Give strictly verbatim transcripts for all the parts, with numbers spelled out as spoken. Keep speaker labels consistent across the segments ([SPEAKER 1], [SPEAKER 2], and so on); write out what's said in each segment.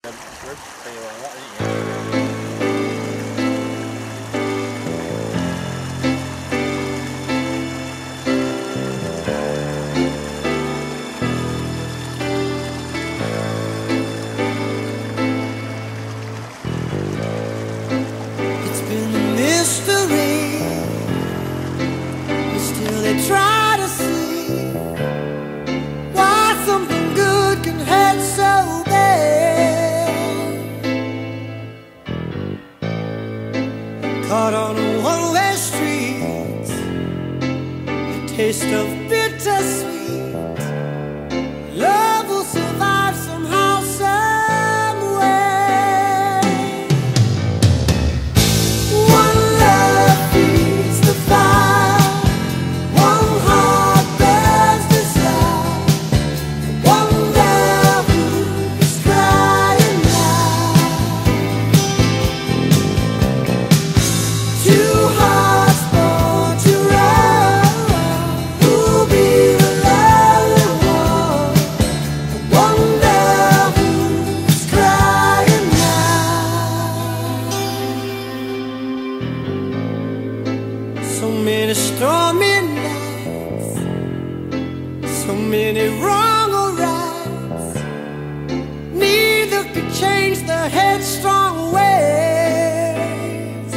[SPEAKER 1] It's been a mystery, but still they try to see why something good can hurt so bad. Caught on a one-way street, the taste of bittersweet. Love will survive somehow, some way. One love feeds the fire, one heart burns desire, one love who's crying now. Two hearts born to run, who'll be the lonely one? One love who's crying now. So many stormy nights, so many wrong or rights. Neither could change the headstrong ways.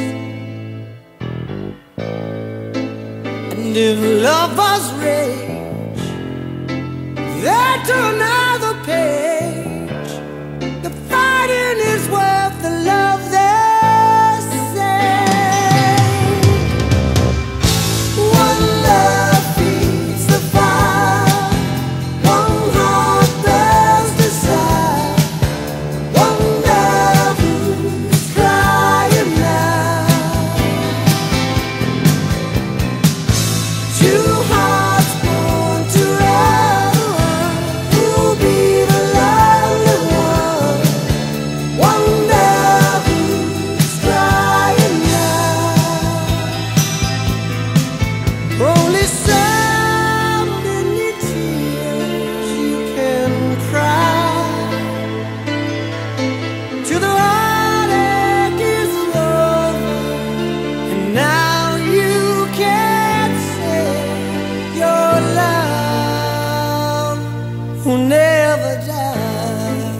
[SPEAKER 1] And if lovers rage, they'd turn another page. The fighting is worth the love they say. One love feeds the fire, one heart burns desire, one love who's crying now. Two hearts born to run, who'll be the lonely one? One love who's crying now. Only so many tears you can cry till the heartache is over, and now you can't say your love will never die.